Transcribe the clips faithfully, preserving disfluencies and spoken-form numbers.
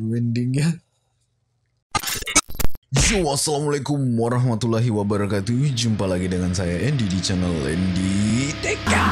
Aduh endingnya. Yo, assalamualaikum warahmatullahi wabarakatuh. Jumpa lagi dengan saya Andy di channel Andy Teka.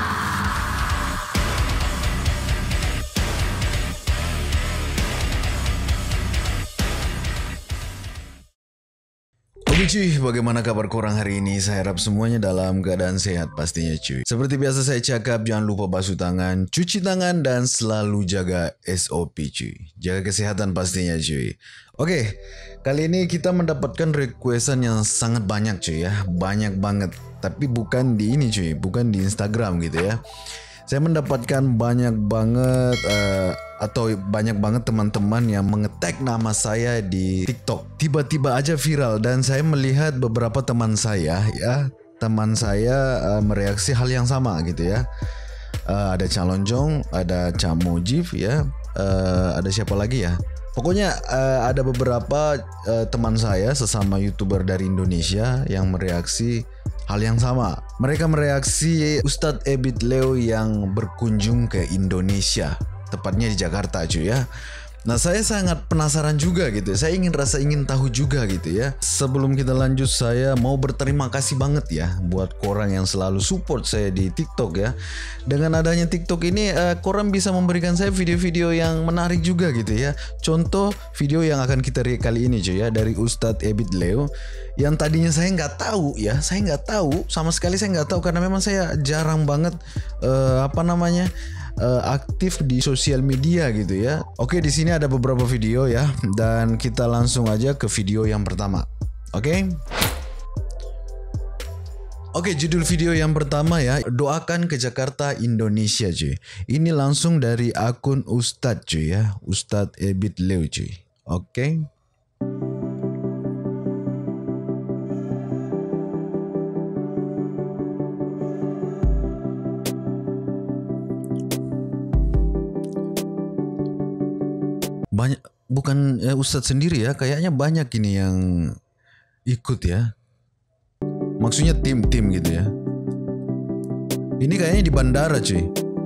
Oke cuy, bagaimana kabar korang hari ini? Saya harap semuanya dalam keadaan sehat pastinya cuy. Seperti biasa saya cakap, jangan lupa basuh tangan, cuci tangan, dan selalu jaga S O P cuy. Jaga kesehatan pastinya cuy. Oke, kali ini kita mendapatkan requestan yang sangat banyak cuy ya. Banyak banget, tapi bukan di ini cuy, bukan di Instagram gitu ya. Saya mendapatkan banyak banget uh, atau banyak banget teman-teman yang mengetag nama saya di TikTok. Tiba-tiba aja viral dan saya melihat beberapa teman saya ya, teman saya uh, mereaksi hal yang sama gitu ya. Uh, ada Calonjong, ada Camojif ya, uh, ada siapa lagi ya? Pokoknya uh, ada beberapa uh, teman saya sesama YouTuber dari Indonesia yang mereaksi hal yang sama. Mereka mereaksi Ustadz Ebit Leo yang berkunjung ke Indonesia, tepatnya di Jakarta cuy ya. Nah saya sangat penasaran juga gitu. Saya ingin rasa ingin tahu juga gitu ya. Sebelum kita lanjut, saya mau berterima kasih banget ya buat korang yang selalu support saya di TikTok ya. Dengan adanya TikTok ini uh, korang bisa memberikan saya video-video yang menarik juga gitu ya. Contoh video yang akan kita react kali ini cuy ya, dari Ustadz Ebit Leo yang tadinya saya nggak tahu ya. Saya nggak tahu sama sekali, saya nggak tahu karena memang saya jarang banget uh, apa namanya Uh, aktif di sosial media gitu ya. Oke, di sini ada beberapa video ya, dan kita langsung aja ke video yang pertama. Oke. Oke, judul video yang pertama ya, doakan ke Jakarta Indonesia cuy. Ini langsung dari akun Ustadz cuy ya, Ustadz Ebit Leo cuy. Oke. Banyak, bukan ya, Ustadz sendiri ya, kayaknya banyak ini yang ikut ya. Maksudnya tim-tim gitu ya. Ini kayaknya di bandara cuy.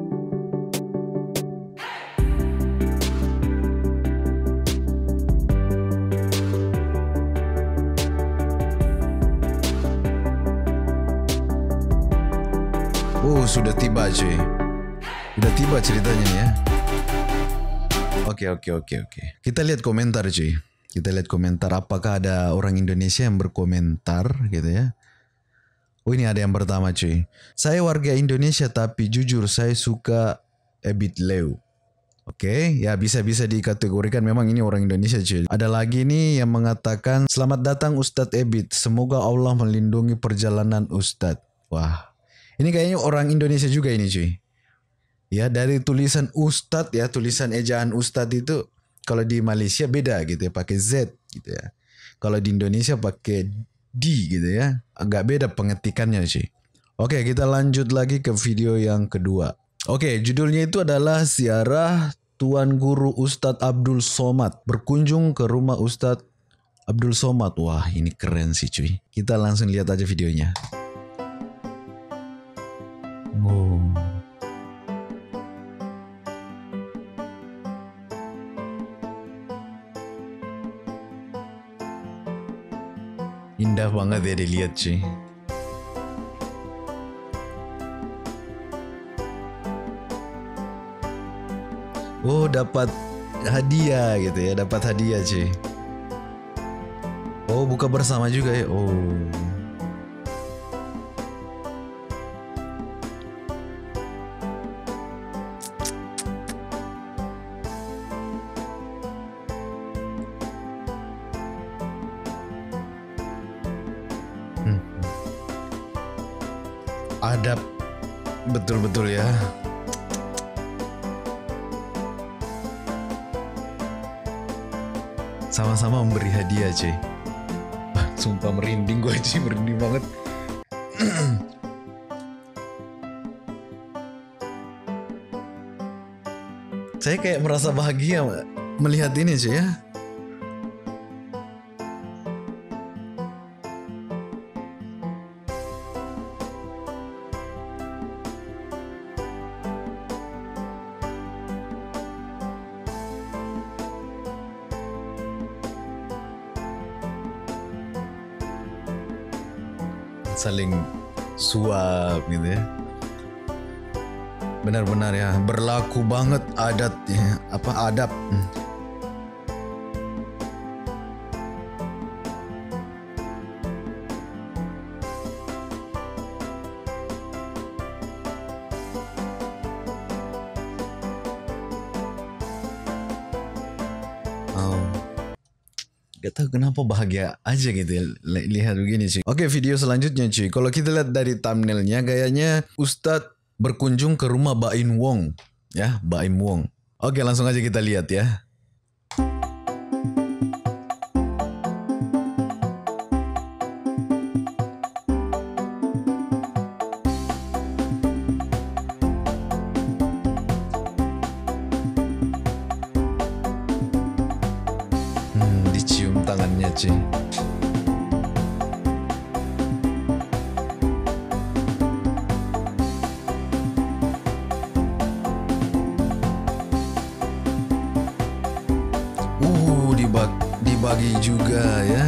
Oh, sudah tiba cuy. Udah tiba ceritanya nih ya. Oke oke oke oke. Kita lihat komentar cuy. Kita lihat komentar, apakah ada orang Indonesia yang berkomentar gitu ya. Oh ini ada yang pertama cuy. Saya warga Indonesia tapi jujur saya suka Ebit Leo. Oke, ya bisa-bisa dikategorikan memang ini orang Indonesia cuy. Ada lagi nih yang mengatakan, selamat datang Ustadz Ebit. Semoga Allah melindungi perjalanan Ustadz. Wah, ini kayaknya orang Indonesia juga ini cuy. Ya, dari tulisan Ustadz ya, tulisan ejaan Ustadz itu kalau di Malaysia beda gitu ya, pakai Z gitu ya. Kalau di Indonesia pakai D gitu ya. Agak beda pengetikannya sih. Oke, kita lanjut lagi ke video yang kedua. Oke, judulnya itu adalah Ziarah Tuan Guru Ustadz Abdul Somad berkunjung ke rumah Ustadz Abdul Somad. Wah, ini keren sih cuy. Kita langsung lihat aja videonya. Oh. Indah banget ya dilihat cuy. Oh, dapat hadiah gitu ya, dapat hadiah cuy. Oh, buka bersama juga ya. Oh. Hmm. Adab betul-betul ya. Sama-sama memberi hadiah cuy. Sumpah merinding gue cuy, merinding banget. Saya kayak merasa bahagia melihat ini cuy ya. saling suap gitu ya. Benar-benar ya, berlaku banget adat ya, apa adab. Hmm. Oh. Gak tahu kenapa bahagia aja gitu ya lihat begini cuy. Oke, video selanjutnya cuy. Kalau kita lihat dari thumbnailnya kayaknya Ustadz berkunjung ke rumah Baim Wong. Ya, Baim Wong. Oke, langsung aja kita lihat ya. Hmm, dicium tangannya cuy. Uh, dibag dibagi juga ya.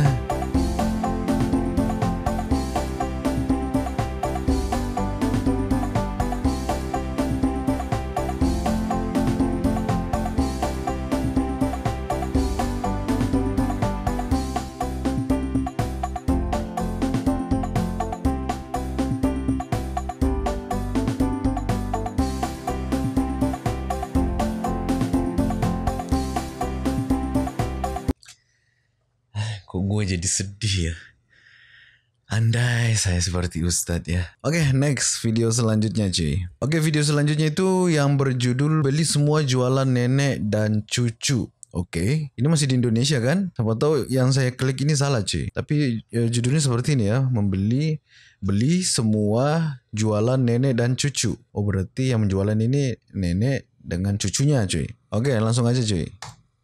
Kok gue jadi sedih ya. Andai saya seperti Ustadz ya. Oke, okay, next video selanjutnya cuy. Oke, okay, video selanjutnya itu yang berjudul beli semua jualan nenek dan cucu. Oke, okay. Ini masih di Indonesia kan? Siapa tahu yang saya klik ini salah cuy. Tapi ya, judulnya seperti ini ya. Membeli beli semua jualan nenek dan cucu. Oh, berarti yang menjualan ini nenek dengan cucunya cuy. Oke, okay, langsung aja cuy.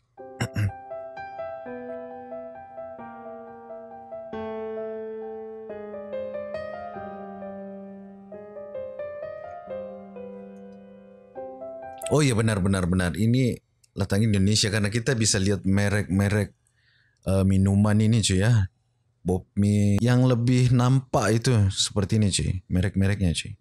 Oh iya benar-benar benar. Ini letaknya Indonesia karena kita bisa lihat merek-merek uh, minuman ini cuy ya. Bopmi yang lebih nampak itu seperti ini cuy. Merek-mereknya cuy.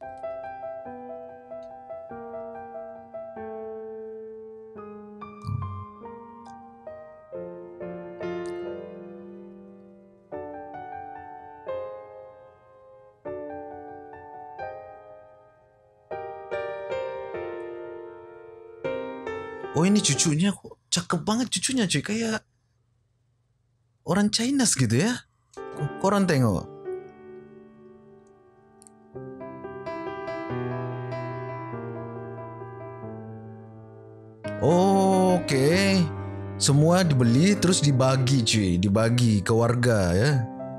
Oh ini cucunya kok cakep banget cucunya cuy. Kayak orang Chinese gitu ya. Koran tengok. Oh, oke. Okay. Semua dibeli terus dibagi cuy. Dibagi ke warga ya.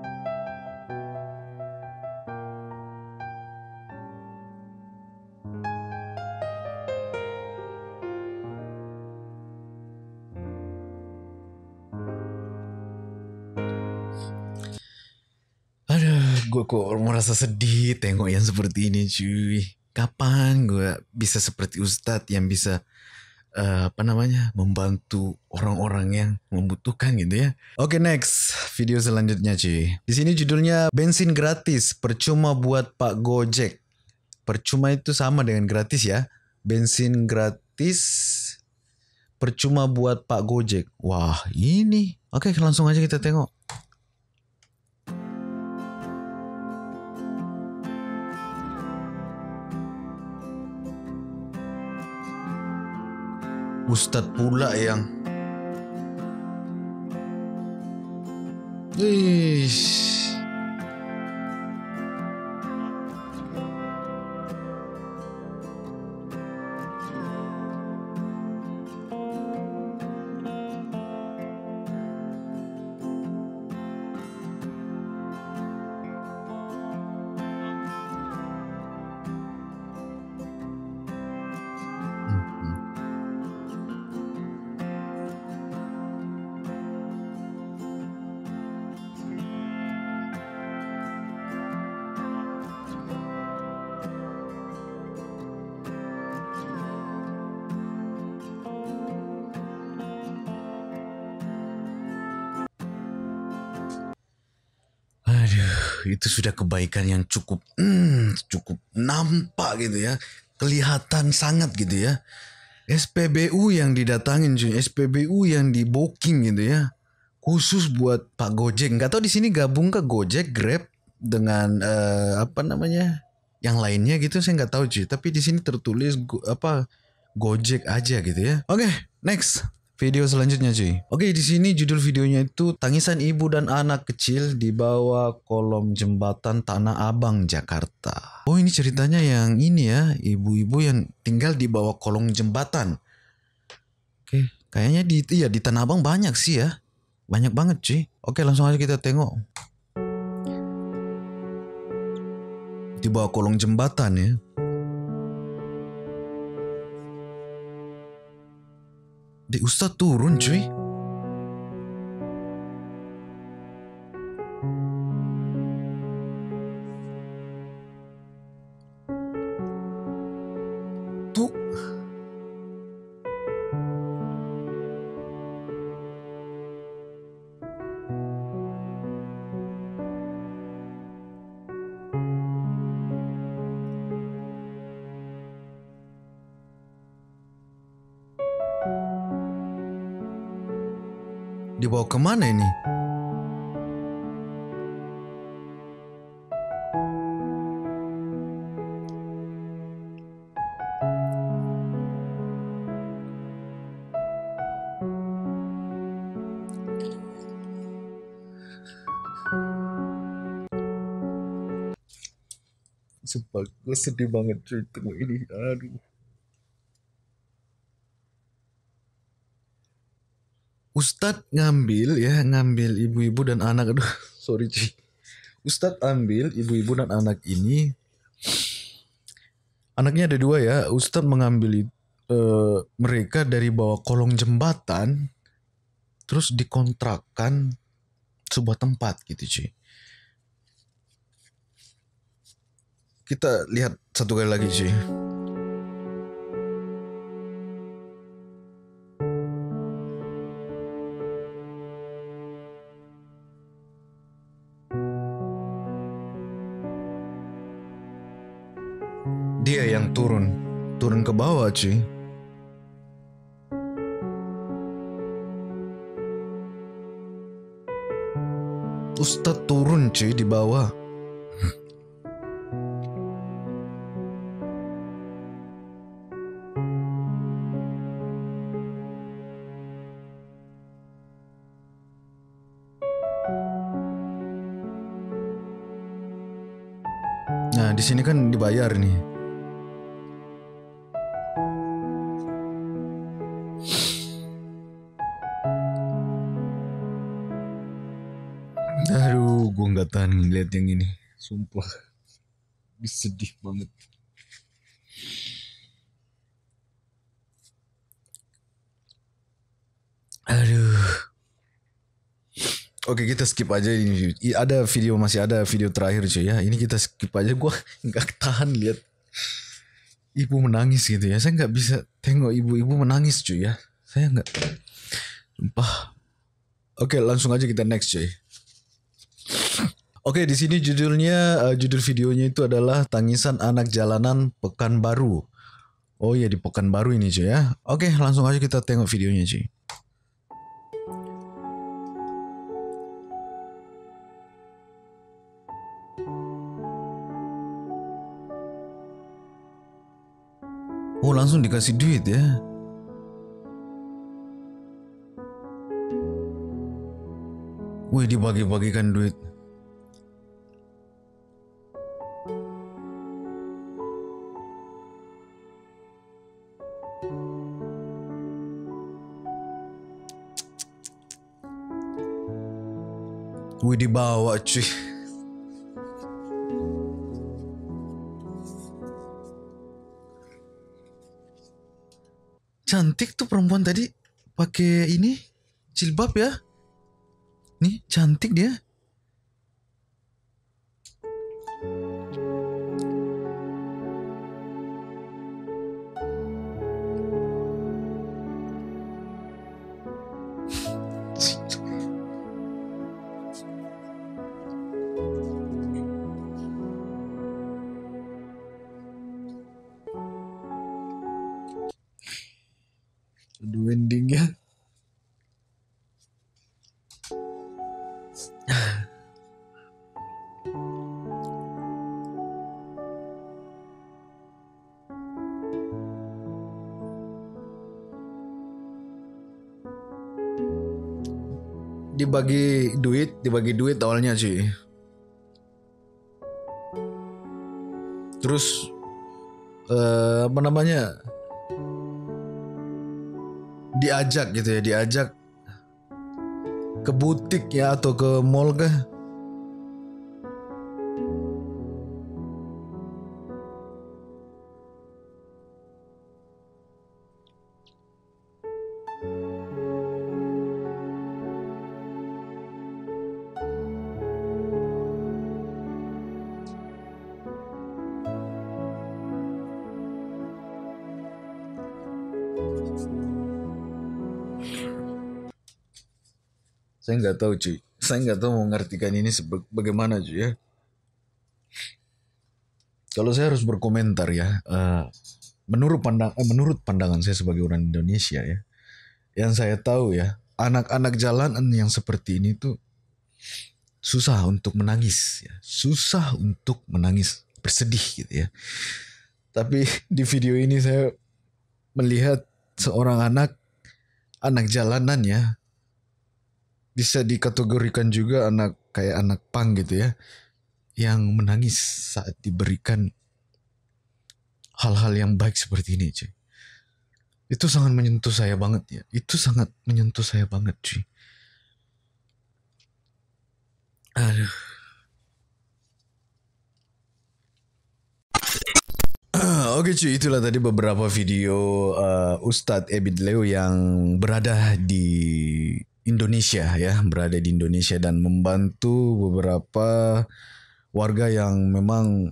Gue kok merasa sedih tengok yang seperti ini cuy. Kapan gue bisa seperti Ustadz yang bisa uh, apa namanya membantu orang-orang yang membutuhkan gitu ya. Oke, okay, next video selanjutnya cuy. Di sini judulnya bensin gratis percuma buat Pak Gojek. Percuma itu sama dengan gratis ya. Bensin gratis percuma buat Pak Gojek. Wah ini. Oke, okay, langsung aja kita tengok. Ustadz pula yang Ish. Aduh, itu sudah kebaikan yang cukup, hmm, cukup nampak gitu ya. Kelihatan sangat gitu ya. S P B U yang didatangin cuy, S P B U yang di booking gitu ya. Khusus buat Pak Gojek. Nggak tahu di sini gabung ke Gojek, Grab dengan eh, apa namanya? Yang lainnya gitu saya nggak tahu cuy. Tapi di sini tertulis go, apa Gojek aja gitu ya. Oke, next. Video selanjutnya cuy. Oke, di sini judul videonya itu tangisan ibu dan anak kecil di bawah kolom jembatan Tanah Abang, Jakarta. Oh, ini ceritanya yang ini ya, ibu-ibu yang tinggal di bawah kolong jembatan. Oke, kayaknya di ya di Tanah Abang banyak sih ya. Banyak banget cuy. Oke, langsung aja kita tengok. Di bawah kolong jembatan ya. Di Ustadz turun cuy. Tuh. Dibawa kemana ini? Sumpah gue sedih banget cuy tengok ini. Aduh. Ustadz ngambil ya, ngambil ibu-ibu dan anak. Aduh, sorry cuy. Ustadz ambil ibu-ibu dan anak ini. Anaknya ada dua ya. Ustadz mengambil uh, mereka dari bawah kolong jembatan. Terus dikontrakkan sebuah tempat gitu cuy. Kita lihat satu kali lagi cuy. Dia yang turun. Turun ke bawah cuy. Ustadz turun cuy di bawah. Nah, di sini kan dibayar nih. Aduh, gue nggak tahan ngeliat yang ini. Sumpah, sedih banget. Aduh. Oke, kita skip aja ini. Ada video, masih ada video terakhir cuy ya. Ini kita skip aja. Gue nggak tahan lihat ibu menangis gitu ya. Saya nggak bisa tengok ibu-ibu menangis cuy ya. Saya nggak. Sumpah. Oke, langsung aja kita next cuy. Oke, di sini judulnya, uh, judul videonya itu adalah Tangisan Anak Jalanan Pekanbaru. Oh iya, di Pekanbaru ini cuy ya. Oke, langsung aja kita tengok videonya cuy. Oh, langsung dikasih duit ya. Wih, dibagi-bagikan duit. Wih, dibawa cuy. Cantik tuh perempuan tadi pakai ini jilbab ya. Nih, cantik dia. Dibagi duit, dibagi duit awalnya cuy. Terus eh, apa namanya? Diajak gitu ya, diajak ke butik ya atau ke mall kah? Saya nggak tahu cuy. Saya nggak tahu mau mengartikan ini sebe- bagaimana cuy ya. Kalau saya harus berkomentar ya, eh, menurut pandang, eh, menurut pandangan saya sebagai orang Indonesia ya, yang saya tahu ya, anak-anak jalanan yang seperti ini tuh susah untuk menangis, ya. Susah untuk menangis, bersedih gitu ya. Tapi di video ini saya melihat seorang anak, anak jalanan ya, bisa dikategorikan juga anak kayak anak pang gitu ya, yang menangis saat diberikan hal-hal yang baik seperti ini cuy. Itu sangat menyentuh saya banget ya. Itu sangat menyentuh saya banget cuy. Aduh. Oke cuy, itulah tadi beberapa video uh, Ustadz Ebit Leo yang berada di Indonesia ya, berada di Indonesia dan membantu beberapa warga yang memang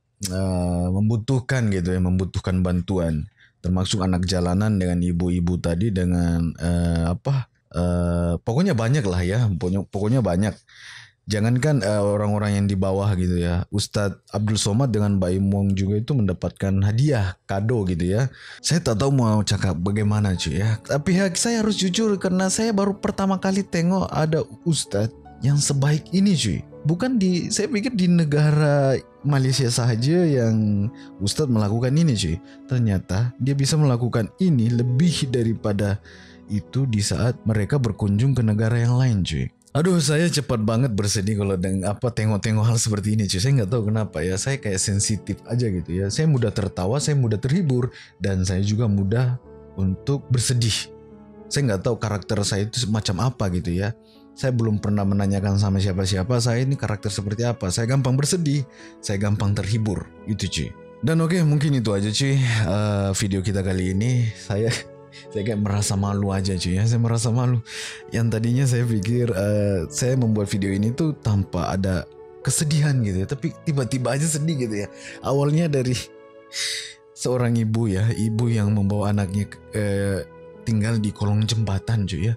uh, membutuhkan gitu ya, membutuhkan bantuan, termasuk anak jalanan dengan ibu-ibu tadi dengan uh, apa, uh, pokoknya banyak lah ya, pokoknya, pokoknya banyak. Jangankan uh, orang-orang yang di bawah gitu ya, Ustadz Abdul Somad dengan Mbak Imong juga itu mendapatkan hadiah kado gitu ya. Saya tak tahu mau cakap bagaimana cuy ya. Tapi ya, saya harus jujur karena saya baru pertama kali tengok ada Ustadz yang sebaik ini cuy. Bukan di, saya pikir di negara Malaysia sahaja yang Ustadz melakukan ini cuy. Ternyata dia bisa melakukan ini lebih daripada itu di saat mereka berkunjung ke negara yang lain cuy. Aduh, saya cepat banget bersedih kalau dengan apa tengok-tengok hal seperti ini cuy. Saya nggak tahu kenapa ya, saya kayak sensitif aja gitu ya. Saya mudah tertawa, saya mudah terhibur, dan saya juga mudah untuk bersedih. Saya nggak tahu karakter saya itu macam apa gitu ya. Saya belum pernah menanyakan sama siapa-siapa saya ini karakter seperti apa. Saya gampang bersedih, saya gampang terhibur, itu cuy. Dan oke, mungkin itu aja cuy uh, video kita kali ini. Saya saya kayak merasa malu aja cuy ya. Saya merasa malu. Yang tadinya saya pikir uh, saya membuat video ini tuh tanpa ada kesedihan gitu ya, tapi tiba-tiba aja sedih gitu ya. Awalnya dari seorang ibu ya, ibu yang membawa anaknya uh, tinggal di kolong jembatan cuy ya.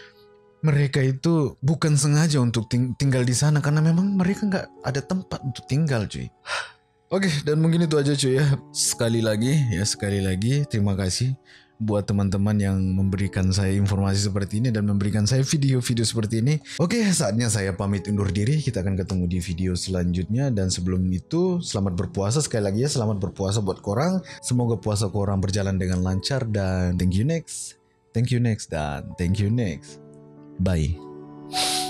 Mereka itu bukan sengaja untuk ting- tinggal di sana karena memang mereka nggak ada tempat untuk tinggal cuy. Oke, dan mungkin itu aja cuy ya. Sekali lagi ya, sekali lagi terima kasih buat teman-teman yang memberikan saya informasi seperti ini dan memberikan saya video-video seperti ini. Oke, saatnya saya pamit undur diri. Kita akan ketemu di video selanjutnya. Dan sebelum itu, selamat berpuasa sekali lagi ya. Selamat berpuasa buat korang. Semoga puasa korang berjalan dengan lancar. Dan thank you next. Thank you next dan thank you next. Bye.